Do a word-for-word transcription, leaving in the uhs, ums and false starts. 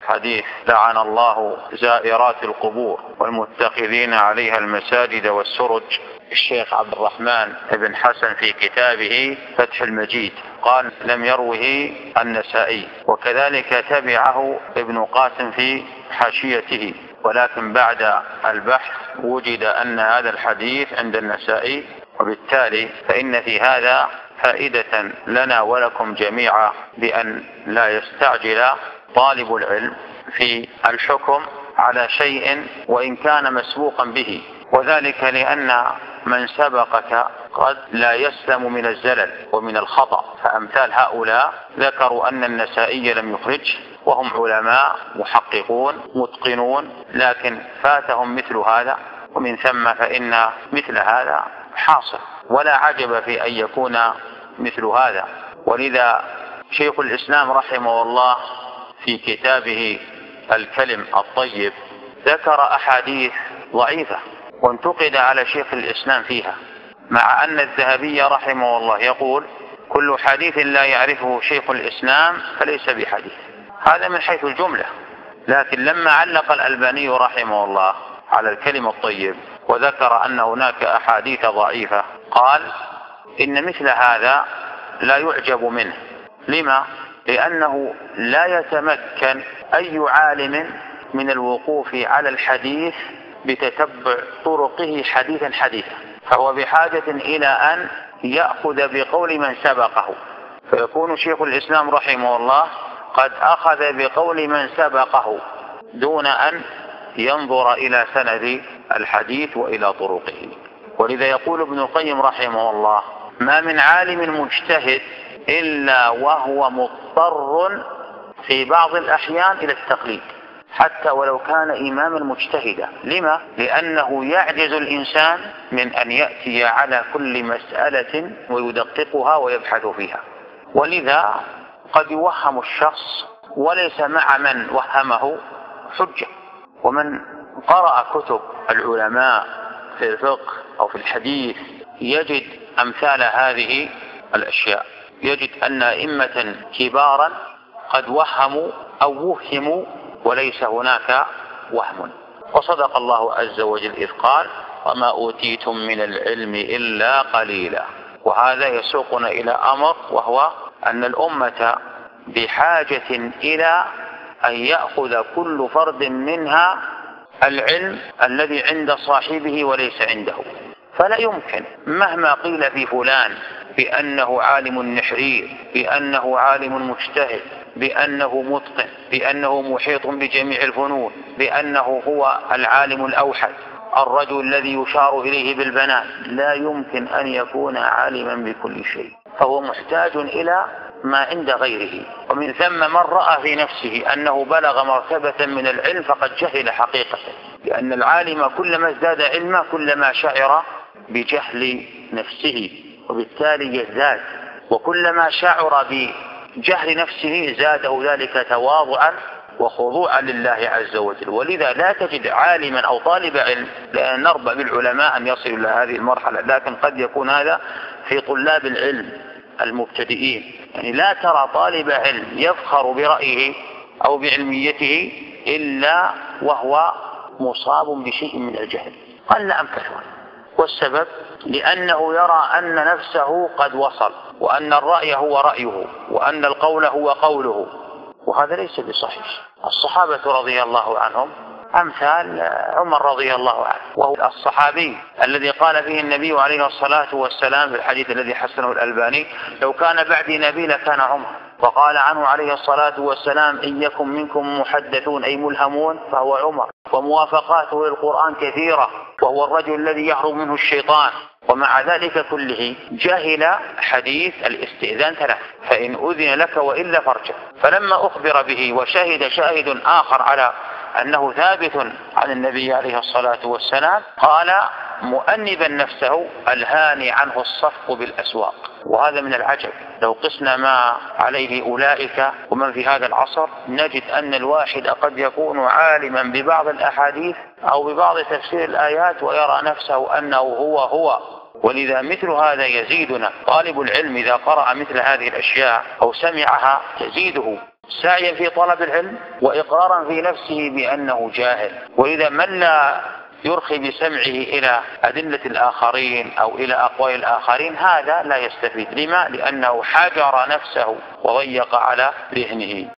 حديث لعن الله زائرات القبور والمتخذين عليها المساجد والسرج. الشيخ عبد الرحمن بن حسن في كتابه فتح المجيد قال لم يروه النسائي، وكذلك تبعه ابن قاسم في حاشيته، ولكن بعد البحث وجد أن هذا الحديث عند النسائي، وبالتالي فإن في هذا فائدة لنا ولكم جميعا بأن لا يستعجل طالب العلم في الحكم على شيء وإن كان مسبوقا به، وذلك لأن من سبقك قد لا يسلم من الزلل ومن الخطأ. فأمثال هؤلاء ذكروا أن النسائي لم يخرج وهم علماء محققون متقنون، لكن فاتهم مثل هذا، ومن ثم فإن مثل هذا حاصل، ولا عجب في أن يكون مثل هذا. ولذا شيخ الإسلام رحمه الله في كتابه الكلم الطيب ذكر أحاديث ضعيفة وانتقد على شيخ الإسلام فيها، مع أن الذهبي رحمه الله يقول كل حديث لا يعرفه شيخ الإسلام فليس بحديث. هذا من حيث الجملة، لكن لما علق الألباني رحمه الله على الكلم الطيب وذكر أن هناك أحاديث ضعيفة قال إن مثل هذا لا يعجب منه. لما؟ لأنه لا يتمكن أي عالم من الوقوف على الحديث بتتبع طرقه حديثا حديثا، فهو بحاجة إلى أن يأخذ بقول من سبقه، فيكون شيخ الإسلام رحمه الله قد أخذ بقول من سبقه دون أن ينظر إلى سند الحديث وإلى طرقه. ولذا يقول ابن القيم رحمه الله ما من عالم مجتهد إلا وهو مضطر في بعض الأحيان إلى التقليد، حتى ولو كان إماما مجتهدا. لما؟ لأنه يعجز الإنسان من أن يأتي على كل مسألة ويدققها ويبحث فيها، ولذا قد يوهم الشخص وليس مع من وهمه حجة. ومن قرأ كتب العلماء في الفقه أو في الحديث يجد أمثال هذه الأشياء، يجد أن أئمة كبارا قد وهموا أو وهموا وليس هناك وهم. وصدق الله عز وجل إذ قال وما أوتيتم من العلم إلا قليلا. وهذا يسوقنا إلى أمر، وهو أن الأمة بحاجة إلى أن يأخذ كل فرد منها العلم الذي عند صاحبه وليس عنده. فلا يمكن مهما قيل في فلان بأنه عالم نحرير، بأنه عالم مجتهد، بأنه متقن، بأنه محيط بجميع الفنون، بأنه هو العالم الأوحد، الرجل الذي يشار إليه بالبنان، لا يمكن أن يكون عالما بكل شيء، فهو محتاج إلى ما عند غيره. ومن ثم من رأى في نفسه أنه بلغ مرتبة من العلم فقد جهل حقيقة، لأن العالم كلما ازداد علما كلما شعر بجهل نفسه، وبالتالي يزداد، وكلما شعر بجهل نفسه زاده ذلك تواضعا وخضوعا لله عز وجل. ولذا لا تجد عالما أو طالب علم، لأن نربى بالعلماء أن يصلوا إلى هذه المرحلة، لكن قد يكون هذا في طلاب العلم المبتدئين. يعني لا ترى طالب علم يفخر برأيه أو بعلميته إلا وهو مصاب بشيء من الجهل، قل أم كثر. والسبب لأنه يرى أن نفسه قد وصل، وأن الرأي هو رأيه، وأن القول هو قوله، وهذا ليس بصحيح. الصحابة رضي الله عنهم أمثال عمر رضي الله عنه، وهو الصحابي الذي قال فيه النبي عليه الصلاة والسلام في الحديث الذي حسنه الألباني لو كان بعدي نبي لكان عمر. وقال عنه عليه الصلاة والسلام إن يكن منكم محدثون أي ملهمون فهو عمر. وموافقاته للقرآن كثيرة، وهو الرجل الذي يهرب منه الشيطان. ومع ذلك كله جهل حديث الاستئذان ثلاث، فإن أذن لك وإلا فارجع. فلما أخبر به وشهد شاهد آخر على أنه ثابت عن النبي عليه الصلاة والسلام قال مؤنبا نفسه الهاني عنه الصفق بالأسواق. وهذا من العجب، لو قسنا ما عليه أولئك ومن في هذا العصر نجد أن الواحد قد يكون عالما ببعض الأحاديث أو ببعض تفسير الآيات ويرى نفسه أنه هو هو. ولذا مثل هذا يزيدنا. طالب العلم إذا قرأ مثل هذه الأشياء أو سمعها تزيده سعيا في طلب العلم وإقرارا في نفسه بأنه جاهل. وإذا من لا يرخي بسمعه إلى أدلة الآخرين أو إلى أقوال الآخرين هذا لا يستفيد. لما؟ لأنه حجر نفسه وضيق على ذهنه.